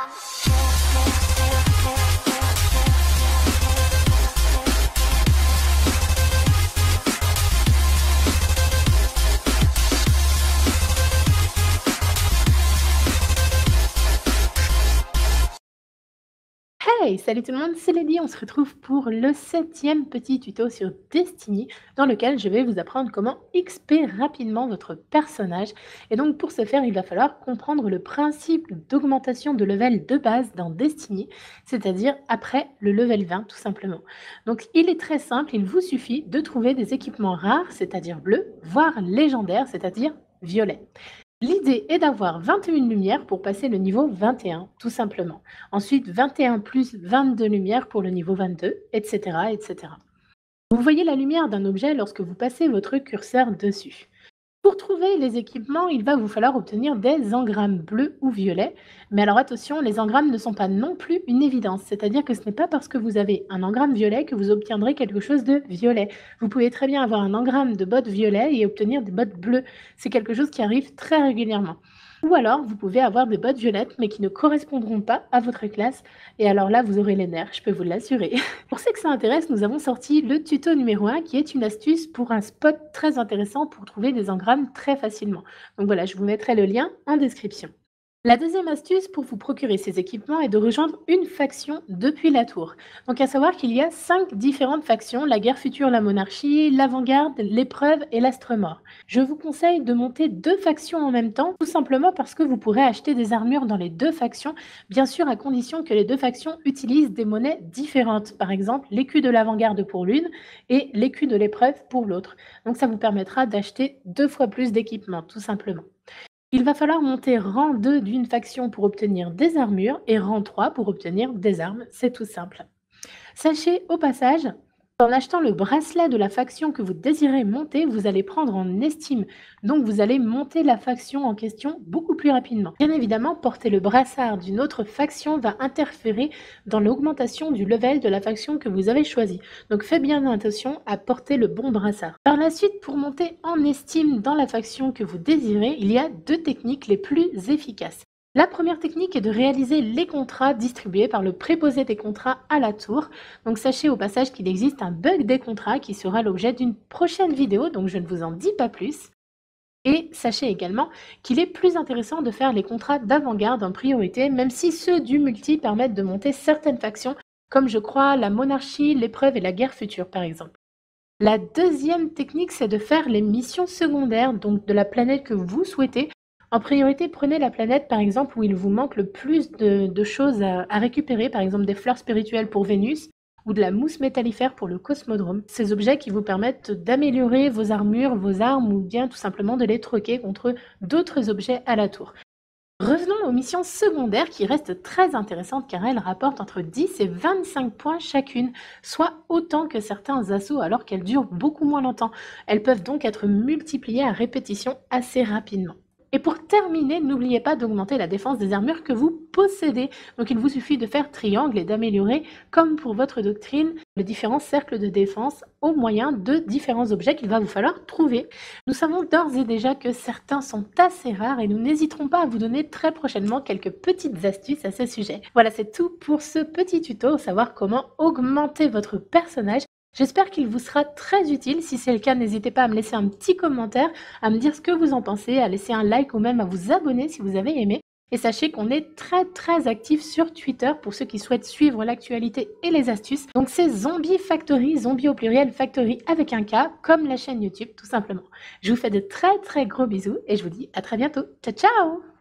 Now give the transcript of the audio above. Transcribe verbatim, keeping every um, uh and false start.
Hey, salut tout le monde, c'est Lady. On se retrouve pour le septième petit tuto sur Destiny dans lequel je vais vous apprendre comment X P rapidement votre personnage. Et donc pour ce faire, il va falloir comprendre le principe d'augmentation de level de base dans Destiny, c'est-à-dire après le level vingt tout simplement. Donc il est très simple, il vous suffit de trouver des équipements rares, c'est-à-dire bleus, voire légendaires, c'est-à-dire violets. L'idée est d'avoir vingt et une lumières pour passer le niveau vingt et un, tout simplement. Ensuite, vingt et un plus vingt-deux lumières pour le niveau vingt-deux, et cetera, et cetera. Vous voyez la lumière d'un objet lorsque vous passez votre curseur dessus. Pour trouver les équipements, il va vous falloir obtenir des engrammes bleus ou violets. Mais alors attention, les engrammes ne sont pas non plus une évidence. C'est-à-dire que ce n'est pas parce que vous avez un engramme violet que vous obtiendrez quelque chose de violet. Vous pouvez très bien avoir un engramme de bottes violet et obtenir des bottes bleues. C'est quelque chose qui arrive très régulièrement. Ou alors, vous pouvez avoir des bottes violettes, mais qui ne correspondront pas à votre classe. Et alors là, vous aurez les nerfs, je peux vous l'assurer. Pour ceux que ça intéresse, nous avons sorti le tuto numéro un, qui est une astuce pour un spot très intéressant pour trouver des engrammes très facilement. Donc voilà, je vous mettrai le lien en description. La deuxième astuce pour vous procurer ces équipements est de rejoindre une faction depuis la tour. Donc à savoir qu'il y a cinq différentes factions, la guerre future, la monarchie, l'avant-garde, l'épreuve et l'astre-mort. Je vous conseille de monter deux factions en même temps, tout simplement parce que vous pourrez acheter des armures dans les deux factions, bien sûr à condition que les deux factions utilisent des monnaies différentes. Par exemple, l'écu de l'avant-garde pour l'une et l'écu de l'épreuve pour l'autre. Donc ça vous permettra d'acheter deux fois plus d'équipements, tout simplement. Il va falloir monter rang deux d'une faction pour obtenir des armures et rang trois pour obtenir des armes, c'est tout simple. Sachez au passage, en achetant le bracelet de la faction que vous désirez monter, vous allez prendre en estime. Donc vous allez monter la faction en question beaucoup plus rapidement. Bien évidemment, porter le brassard d'une autre faction va interférer dans l'augmentation du level de la faction que vous avez choisie. Donc faites bien attention à porter le bon brassard. Par la suite, pour monter en estime dans la faction que vous désirez, il y a deux techniques les plus efficaces. La première technique est de réaliser les contrats distribués par le préposé des contrats à la tour. Donc sachez au passage qu'il existe un bug des contrats qui sera l'objet d'une prochaine vidéo, donc je ne vous en dis pas plus. Et sachez également qu'il est plus intéressant de faire les contrats d'avant-garde en priorité, même si ceux du multi permettent de monter certaines factions, comme je crois la monarchie, l'épreuve et la guerre future par exemple. La deuxième technique, c'est de faire les missions secondaires, donc de la planète que vous souhaitez. En priorité, prenez la planète par exemple où il vous manque le plus de, de choses à, à récupérer, par exemple des fleurs spirituelles pour Vénus ou de la mousse métallifère pour le cosmodrome. Ces objets qui vous permettent d'améliorer vos armures, vos armes ou bien tout simplement de les troquer contre d'autres objets à la tour. Revenons aux missions secondaires qui restent très intéressantes car elles rapportent entre dix et vingt-cinq points chacune, soit autant que certains assauts alors qu'elles durent beaucoup moins longtemps. Elles peuvent donc être multipliées à répétition assez rapidement. Et pour terminer, n'oubliez pas d'augmenter la défense des armures que vous possédez. Donc il vous suffit de faire triangle et d'améliorer, comme pour votre doctrine, les différents cercles de défense au moyen de différents objets qu'il va vous falloir trouver. Nous savons d'ores et déjà que certains sont assez rares et nous n'hésiterons pas à vous donner très prochainement quelques petites astuces à ce sujet. Voilà, c'est tout pour ce petit tuto, savoir comment augmenter votre personnage. J'espère qu'il vous sera très utile. Si c'est le cas, n'hésitez pas à me laisser un petit commentaire, à me dire ce que vous en pensez, à laisser un like ou même à vous abonner si vous avez aimé. Et sachez qu'on est très très actif sur Twitter pour ceux qui souhaitent suivre l'actualité et les astuces. Donc c'est Zombie Factory, Zombie au pluriel Factory avec un K, comme la chaîne YouTube tout simplement. Je vous fais de très très gros bisous et je vous dis à très bientôt. Ciao ciao!